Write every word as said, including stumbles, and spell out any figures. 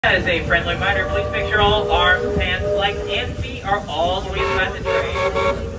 As a friendly reminder, please make sure all arms, hands, legs, and feet are all the way inside the tray.